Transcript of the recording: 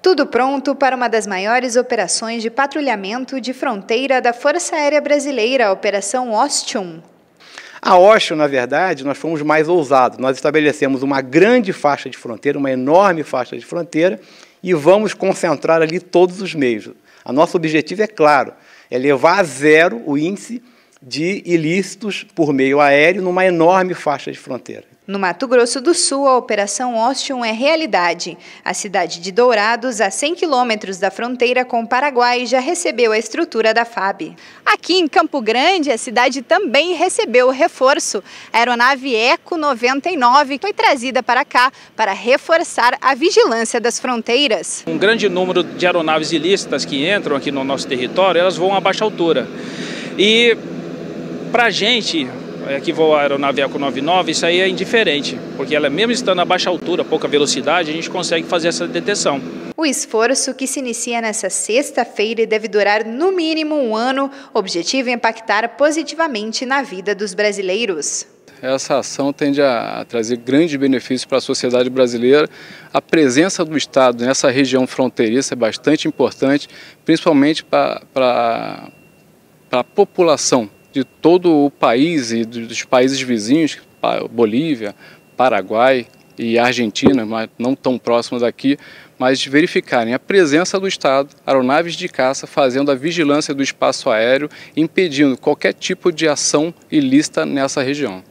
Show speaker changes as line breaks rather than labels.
Tudo pronto para uma das maiores operações de patrulhamento de fronteira da Força Aérea Brasileira, a Operação Ocean.
A Ocean, na verdade, nós fomos mais ousados. Nós estabelecemos uma grande faixa de fronteira, uma enorme faixa de fronteira, e vamos concentrar ali todos os meios. O nosso objetivo é claro, é levar a zero o índice de ilícitos por meio aéreo numa enorme faixa de fronteira.
No Mato Grosso do Sul, a Operação Ocean é realidade. A cidade de Dourados, a 100 quilômetros da fronteira com o Paraguai, já recebeu a estrutura da FAB. Aqui em Campo Grande, a cidade também recebeu o reforço. A aeronave Eco 99 foi trazida para cá para reforçar a vigilância das fronteiras.
Um grande número de aeronaves ilícitas que entram aqui no nosso território, elas voam a baixa altura. E para a gente, que voa a aeronave Eco 99, isso aí é indiferente, porque ela mesmo estando a baixa altura, pouca velocidade, a gente consegue fazer essa detecção.
O esforço, que se inicia nesta sexta-feira e deve durar no mínimo um ano, o objetivo é impactar positivamente na vida dos brasileiros.
Essa ação tende a trazer grandes benefícios para a sociedade brasileira. A presença do Estado nessa região fronteiriça é bastante importante, principalmente para a população de todo o país e dos países vizinhos, Bolívia, Paraguai e Argentina, mas não tão próximos daqui, mas verificarem a presença do Estado, aeronaves de caça fazendo a vigilância do espaço aéreo, impedindo qualquer tipo de ação ilícita nessa região.